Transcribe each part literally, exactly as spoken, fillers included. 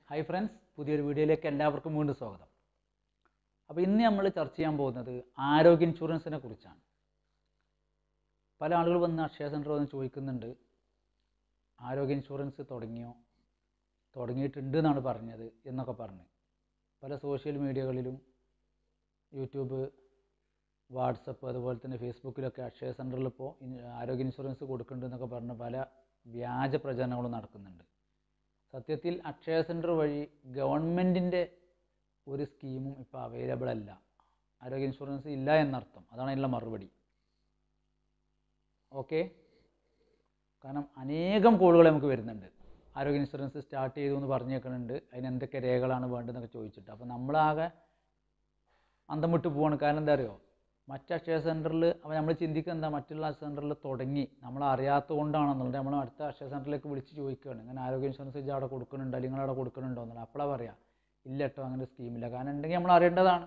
Hi friends, പുതിയൊരു വീഡിയോയിലേക്ക് എല്ലാവർക്കും വീണ്ടും സ്വാഗതം. അപ്പോൾ ഇന്ന് നമ്മൾ ചർച്ച ചെയ്യാൻ പോകുന്നത് ആരോഗ്യ ഇൻഷുറൻസിനെ കുറിച്ചാണ്. പല ആളുകൾ വന്ന് അക്ഷയ സെൻറ്റർ വന്ന് ചോദിക്കുന്നുണ്ട്, ആരോഗ്യ ഇൻഷുറൻസ് തുടങ്ങിയോ, തുടങ്ങിയിട്ടുണ്ട് എന്നാണ് പറഞ്ഞത് എന്നൊക്കെ പറഞ്ഞ് പല സോഷ്യൽ മീഡിയകളിലും യൂട്യൂബ്, വാട്സപ്പ്, അതുപോലെ തന്നെ ഫേസ്ബുക്കിലൊക്കെ അക്ഷയ സെൻറ്ററിൽ ഇപ്പോൾ ആരോഗ്യ ഇൻഷുറൻസ് കൊടുക്കുന്നുണ്ടെന്നൊക്കെ പറഞ്ഞ് പല വ്യാജ പ്രചരണങ്ങളും നടക്കുന്നുണ്ട്. സത്യത്തിൽ അക്ഷയ സെൻറ്റർ വഴി ഗവൺമെൻറ്റിൻ്റെ ഒരു സ്കീമും ഇപ്പോൾ അവൈലബിൾ അല്ല. ആരോഗ്യ ഇൻഷുറൻസ് ഇല്ല എന്നർത്ഥം. അതാണ് അതിനുള്ള മറുപടി. ഓക്കെ, കാരണം അനേകം കോളുകൾ നമുക്ക് വരുന്നുണ്ട്. ആരോഗ്യ ഇൻഷുറൻസ് സ്റ്റാർട്ട് ചെയ്തു എന്ന് പറഞ്ഞേക്കുന്നുണ്ട്, അതിന് എന്തൊക്കെ രേഖകളാണ് വേണ്ടതെന്നൊക്കെ ചോദിച്ചിട്ട്. അപ്പോൾ നമ്മളാകെ അന്തം വിട്ട് പോവാണ്. കാരണം എന്താ അറിയോ, മറ്റ് അക്ഷയ സെൻറ്ററിൽ അപ്പോൾ നമ്മൾ ചിന്തിക്കുക എന്താ, മറ്റുള്ള സെൻറ്ററിൽ തുടങ്ങി നമ്മൾ അറിയാത്തത് കൊണ്ടാണെന്നുള്ളത്. നമ്മൾ അടുത്ത അക്ഷയ സെൻറ്ററിലേക്ക് വിളിച്ച് ചോദിക്കുകയാണ്, ഇങ്ങനെ ആരോഗ്യ ഇൻഷുറൻസ് ഇത് അവിടെ കൊടുക്കുന്നുണ്ടോ, അല്ലെങ്കിൽ നിങ്ങൾ അവിടെ കൊടുക്കുന്നുണ്ടോ എന്നുള്ളത്. അപ്പോഴാണ് പറയാം, ഇല്ല കേട്ടോ, അങ്ങനെ സ്കീമില്ല. കാരണം ഉണ്ടെങ്കിൽ നമ്മൾ അറിയേണ്ടതാണ്.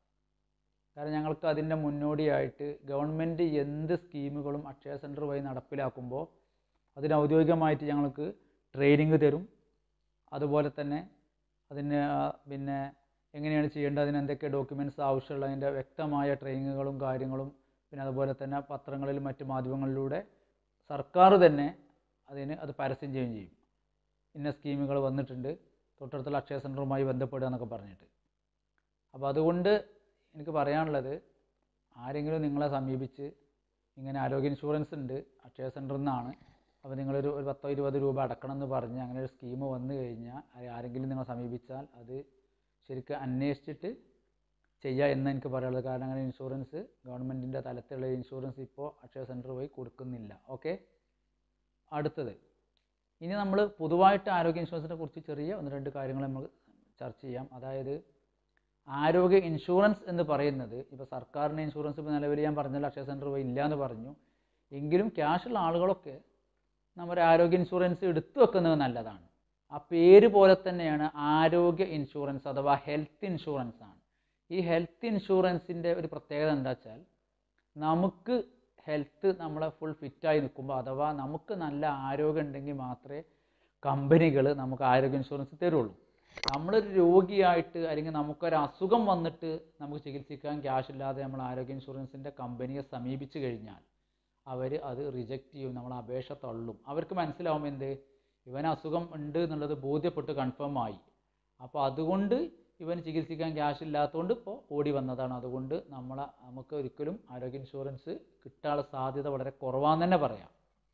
കാരണം ഞങ്ങൾക്ക് അതിൻ്റെ മുന്നോടിയായിട്ട് ഗവൺമെൻറ് എന്ത് സ്കീമുകളും അക്ഷയ സെൻറ്റർ വഴി നടപ്പിലാക്കുമ്പോൾ അതിന് ഔദ്യോഗികമായിട്ട് ഞങ്ങൾക്ക് ട്രെയിനിങ് തരും. അതുപോലെ തന്നെ അതിന് പിന്നെ എങ്ങനെയാണ് ചെയ്യേണ്ടത്, അതിന് എന്തൊക്കെ ഡോക്യുമെൻറ്റ്സ് ആവശ്യമുള്ള അതിൻ്റെ വ്യക്തമായ ട്രെയിനിങ്ങുകളും കാര്യങ്ങളും, പിന്നെ അതുപോലെ തന്നെ പത്രങ്ങളിലും മറ്റ് മാധ്യമങ്ങളിലൂടെ സർക്കാർ തന്നെ അതിന് അത് പരസ്യം ചെയ്യുകയും ചെയ്യും. ഇന്ന സ്കീമുകൾ വന്നിട്ടുണ്ട്, തൊട്ടടുത്തുള്ള അക്ഷയ സെൻറ്ററുമായി ബന്ധപ്പെടുക എന്നൊക്കെ പറഞ്ഞിട്ട്. അപ്പോൾ അതുകൊണ്ട് എനിക്ക് പറയാനുള്ളത്, ആരെങ്കിലും നിങ്ങളെ സമീപിച്ച് ഇങ്ങനെ ആരോഗ്യ ഇൻഷുറൻസ് ഉണ്ട് അക്ഷയ സെൻറ്ററിൽ നിന്നാണ്, അപ്പോൾ നിങ്ങളൊരു ഒരു പത്തോ ഇരുപത് രൂപ അടക്കണം എന്ന് പറഞ്ഞ് അങ്ങനെ ഒരു സ്കീം വന്നു കഴിഞ്ഞാൽ ആരെങ്കിലും നിങ്ങളെ സമീപിച്ചാൽ അത് ശരിക്കും അന്വേഷിച്ചിട്ട് ചെയ്യുക എന്ന് എനിക്ക് പറയാനുള്ളത്. കാരണം അങ്ങനെ ഇൻഷുറൻസ് ഗവൺമെൻറ്റിൻ്റെ തലത്തിലുള്ള ഇൻഷുറൻസ് ഇപ്പോൾ അക്ഷയ സെൻറ്റർ വഴി കൊടുക്കുന്നില്ല. ഓക്കെ, അടുത്തത് ഇനി നമ്മൾ പൊതുവായിട്ട് ആരോഗ്യ ഇൻഷുറൻസിനെ കുറിച്ച് ചെറിയ ഒന്ന് രണ്ട് കാര്യങ്ങൾ നമ്മൾ ചർച്ച ചെയ്യാം. അതായത് ആരോഗ്യ ഇൻഷുറൻസ് എന്ന് പറയുന്നത്, ഇപ്പോൾ സർക്കാരിൻ്റെ ഇൻഷുറൻസ് ഇപ്പോൾ നിലവിൽ ഞാൻ പറഞ്ഞല്ലോ അക്ഷയ സെൻറ്റർ വഴി ഇല്ല എന്ന് പറഞ്ഞു, എങ്കിലും ക്യാഷുള്ള ആളുകളൊക്കെ നമ്മുടെ ആരോഗ്യ ഇൻഷുറൻസ് എടുത്തു വെക്കുന്നത് നല്ലതാണ്. ആ പേര് പോലെ തന്നെയാണ് ആരോഗ്യ ഇൻഷുറൻസ് അഥവാ ഹെൽത്ത് ഇൻഷുറൻസ് ആണ്. ഈ ഹെൽത്ത് ഇൻഷുറൻസിൻ്റെ ഒരു പ്രത്യേകത എന്താ വെച്ചാൽ, നമുക്ക് ഹെൽത്ത് നമ്മളെ ഫുൾ ഫിറ്റായി നിൽക്കുമ്പോൾ അഥവാ നമുക്ക് നല്ല ആരോഗ്യം ഉണ്ടെങ്കിൽ മാത്രമേ കമ്പനികൾ നമുക്ക് ആരോഗ്യ ഇൻഷുറൻസ് തരുള്ളൂ. നമ്മളൊരു രോഗിയായിട്ട് അല്ലെങ്കിൽ നമുക്കൊരു അസുഖം വന്നിട്ട് നമുക്ക് ചികിത്സിക്കാൻ ക്യാഷ് ഇല്ലാതെ നമ്മൾ ആരോഗ്യ ഇൻഷുറൻസിൻ്റെ കമ്പനിയെ സമീപിച്ചു കഴിഞ്ഞാൽ അവർ അത് റിജക്റ്റ് ചെയ്യും, നമ്മൾ അപേക്ഷ തള്ളും. അവർക്ക് മനസ്സിലാവും എന്ത്, ഇവന് അസുഖം ഉണ്ട് എന്നുള്ളത് ബോധ്യപ്പെട്ട് കൺഫേം ആയി, അപ്പോൾ അതുകൊണ്ട് ഇവന് ചികിത്സിക്കാൻ ക്യാഷ് ഇല്ലാത്തതുകൊണ്ട് ഇപ്പോൾ ഓടി വന്നതാണ്. അതുകൊണ്ട് നമ്മളെ നമുക്ക് ഒരിക്കലും ആരോഗ്യ ഇൻഷുറൻസ് കിട്ടാനുള്ള സാധ്യത വളരെ കുറവാന്ന് തന്നെ പറയാം.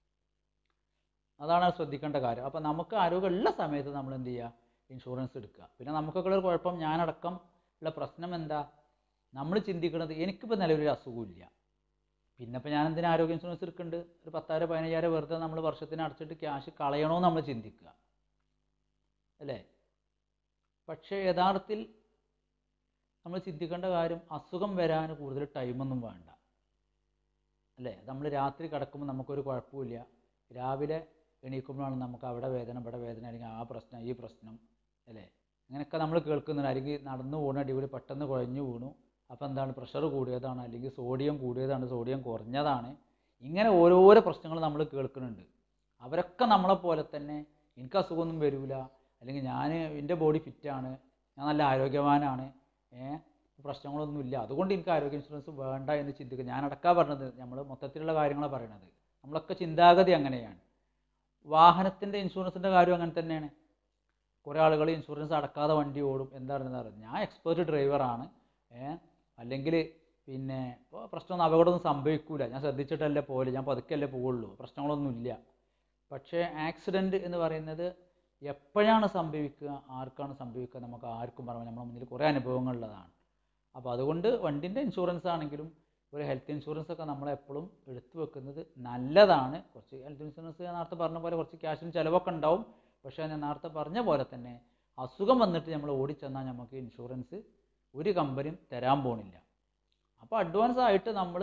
അതാണ് ശ്രദ്ധിക്കേണ്ട കാര്യം. അപ്പോൾ നമുക്ക് ആരോഗ്യമുള്ള സമയത്ത് നമ്മൾ എന്ത് ചെയ്യുക, ഇൻഷുറൻസ് എടുക്കുക. പിന്നെ നമുക്കൊക്കെ ഒരു കുഴപ്പം, ഞാനടക്കം ഉള്ള പ്രശ്നം എന്താ, നമ്മൾ ചിന്തിക്കുന്നത് എനിക്കിപ്പോൾ നിലവിലൊരു അസുഖമില്ല, പിന്നെ ഇപ്പോൾ ഞാൻ എന്തിനാ ആരോഗ്യ ഇൻഷുറൻസ് എടുക്കുന്നുണ്ട്, ഒരു പത്തായിരം പതിനയ്യായിരം വെറുതെ നമ്മൾ വർഷത്തിന് അടച്ചിട്ട് ക്യാഷ് കളയണമെന്ന് നമ്മൾ ചിന്തിക്കുക അല്ലേ. പക്ഷേ യഥാർത്ഥത്തിൽ നമ്മൾ ചിന്തിക്കേണ്ട കാര്യം, അസുഖം വരാൻ കൂടുതൽ ടൈമൊന്നും വേണ്ട അല്ലേ. നമ്മൾ രാത്രി കിടക്കുമ്പോൾ നമുക്കൊരു കുഴപ്പമില്ല, രാവിലെ എണീക്കുമ്പോഴാണ് നമുക്ക് അവിടെ വേദന ഇവിടെ വേദന, അല്ലെങ്കിൽ ആ പ്രശ്നം ഈ പ്രശ്നം അല്ലേ. അങ്ങനെയൊക്കെ നമ്മൾ കേൾക്കുന്നുണ്ട്. അല്ലെങ്കിൽ നടന്നു പോകുന്ന അടിപൊളി പെട്ടെന്ന് കുഴഞ്ഞു വീണു, അപ്പോൾ എന്താണ്, പ്രഷർ കൂടിയതാണ്, അല്ലെങ്കിൽ സോഡിയം കൂടിയതാണ്, സോഡിയം കുറഞ്ഞതാണ്, ഇങ്ങനെ ഓരോരോ പ്രശ്നങ്ങൾ നമ്മൾ കേൾക്കുന്നുണ്ട്. അവരൊക്കെ നമ്മളെപ്പോലെ തന്നെ എനിക്ക് അസുഖമൊന്നും വരില്ല, അല്ലെങ്കിൽ ഞാൻ എൻ്റെ ബോഡി ഫിറ്റാണ്, ഞാൻ നല്ല ആരോഗ്യവാനാണ്, ഏഹ് പ്രശ്നങ്ങളൊന്നുമില്ല, അതുകൊണ്ട് എനിക്ക് ആരോഗ്യ ഇൻഷുറൻസ് വേണ്ട എന്ന് ചിന്തിക്കുക. ഞാനടക്കാ പറഞ്ഞത്, നമ്മൾ മൊത്തത്തിലുള്ള കാര്യങ്ങളാണ് പറയണത്. നമ്മളൊക്കെ ചിന്താഗതി അങ്ങനെയാണ്. വാഹനത്തിൻ്റെ ഇൻഷുറൻസിൻ്റെ കാര്യം അങ്ങനെ തന്നെയാണ്. കുറേ ആളുകൾ ഇൻഷുറൻസ് അടക്കാതെ വണ്ടി ഓടും. എന്താണെന്ന് പറയുന്നത്, ഞാൻ എക്സ്പേർട്ട് ഡ്രൈവറാണ്, ഏഹ് അല്ലെങ്കിൽ പിന്നെ ഇപ്പോൾ പ്രശ്നമൊന്നും അപകടമൊന്നും സംഭവിക്കില്ല, ഞാൻ ശ്രദ്ധിച്ചിട്ടല്ലേ പോലെ, ഞാൻ പതുക്കല്ലേ പോവുള്ളൂ, പ്രശ്നങ്ങളൊന്നുമില്ല. പക്ഷേ ആക്സിഡൻറ്റ് എന്ന് പറയുന്നത് എപ്പോഴാണ് സംഭവിക്കുക, ആർക്കാണ് സംഭവിക്കുക, നമുക്ക് ആർക്കും പറയാം. നമ്മുടെ മുന്നിൽ കുറേ അനുഭവങ്ങളുള്ളതാണ്. അപ്പോൾ അതുകൊണ്ട് വണ്ടിൻ്റെ ഇൻഷുറൻസ് ആണെങ്കിലും ഒരു ഹെൽത്ത് ഇൻഷുറൻസ് ഒക്കെ നമ്മളെപ്പോഴും എടുത്തു വെക്കുന്നത് നല്ലതാണ്. കുറച്ച് ഹെൽത്ത് ഇൻഷുറൻസ് ഞാൻ നേരത്തെ പറഞ്ഞ പോലെ കുറച്ച് ക്യാഷിന് ചിലവൊക്കെ ഉണ്ടാവും. പക്ഷേ ഞാൻ നേരത്തെ പറഞ്ഞ പോലെ തന്നെ അസുഖം വന്നിട്ട് നമ്മൾ ഓടിച്ചെന്നാൽ നമുക്ക് ഇൻഷുറൻസ് ഒരു കമ്പനിയും തരാൻ പോണില്ല. അപ്പോൾ അഡ്വാൻസ് ആയിട്ട് നമ്മൾ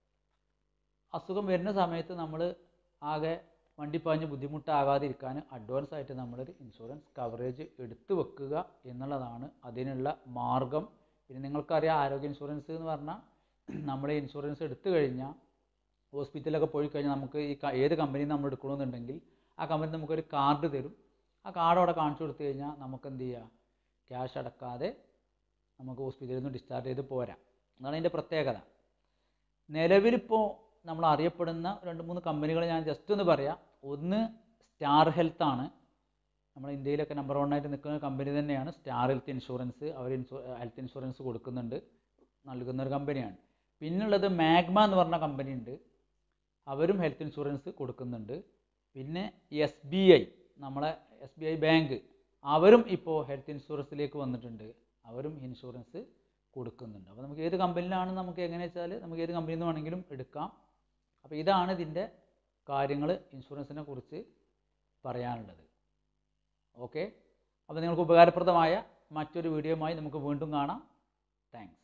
അസുഖം വരുന്ന സമയത്ത് നമ്മൾ ആകെ വണ്ടിപ്പാഞ്ഞ് ബുദ്ധിമുട്ടാകാതിരിക്കാൻ അഡ്വാൻസ് ആയിട്ട് നമ്മളൊരു ഇൻഷുറൻസ് കവറേജ് എടുത്തു വെക്കുക എന്നുള്ളതാണ് അതിനുള്ള മാർഗം. പിന്നെ നിങ്ങൾക്കറിയാം, ആരോഗ്യ ഇൻഷുറൻസ് എന്ന് പറഞ്ഞാൽ നമ്മൾ ഇൻഷുറൻസ് എടുത്തു കഴിഞ്ഞാൽ ഹോസ്പിറ്റലൊക്കെ പോയി കഴിഞ്ഞാൽ നമുക്ക് ഈ ഏത് കമ്പനിയിൽ നമ്മൾ എടുക്കണമെന്നുണ്ടെങ്കിൽ ആ കമ്പനി നമുക്കൊരു കാർഡ് തരും. ആ കാർഡ് അവിടെ കാണിച്ചു കൊടുത്തു കഴിഞ്ഞാൽ നമുക്ക് എന്ത് ചെയ്യുക, ക്യാഷ് അടക്കാതെ നമുക്ക് ഹോസ്പിറ്റലിൽ നിന്ന് ഡിസ്ചാർജ് ചെയ്ത് പോരാം. അതാണ് അതിൻ്റെ പ്രത്യേകത. നിലവിലിപ്പോൾ നമ്മൾ അറിയപ്പെടുന്ന രണ്ട് മൂന്ന് കമ്പനികൾ ഞാൻ ജസ്റ്റ് ഒന്ന് പറയാം. ഒന്ന് സ്റ്റാർ ഹെൽത്ത് ആണ്. നമ്മുടെ ഇന്ത്യയിലൊക്കെ നമ്പർ വൺ ആയിട്ട് നിൽക്കുന്ന കമ്പനി തന്നെയാണ് സ്റ്റാർ ഹെൽത്ത് ഇൻഷുറൻസ്. അവർ ഇൻഷു ഹെൽത്ത് ഇൻഷുറൻസ് കൊടുക്കുന്നുണ്ട്, നൽകുന്ന ഒരു കമ്പനിയാണ്. പിന്നുള്ളത് മാഗ്മ എന്ന് പറഞ്ഞ കമ്പനി ഉണ്ട്, അവരും ഹെൽത്ത് ഇൻഷുറൻസ് കൊടുക്കുന്നുണ്ട്. പിന്നെ എസ് ബി ഐ, നമ്മളെ എസ് ബി ഐ ബാങ്ക്, അവരും ഇപ്പോൾ ഹെൽത്ത് ഇൻഷുറൻസിലേക്ക് വന്നിട്ടുണ്ട്, അവരും ഇൻഷുറൻസ് കൊടുക്കുന്നുണ്ട്. അപ്പോൾ നമുക്ക് ഏത് കമ്പനിയിലാണ് നമുക്ക് എങ്ങനെ വെച്ചാൽ നമുക്ക് ഏത് കമ്പനിയിൽ നിന്ന് വേണമെങ്കിലും എടുക്കാം. അപ്പോൾ ഇതാണ് ഇതിൻ്റെ കാര്യങ്ങൾ ഇൻഷുറൻസിനെ കുറിച്ച് പറയാനുള്ളത്. ഓക്കെ, അപ്പോൾ നിങ്ങൾക്ക് ഉപകാരപ്രദമായ മറ്റൊരു വീഡിയോയുമായി നമുക്ക് വീണ്ടും കാണാം. താങ്ക്സ്.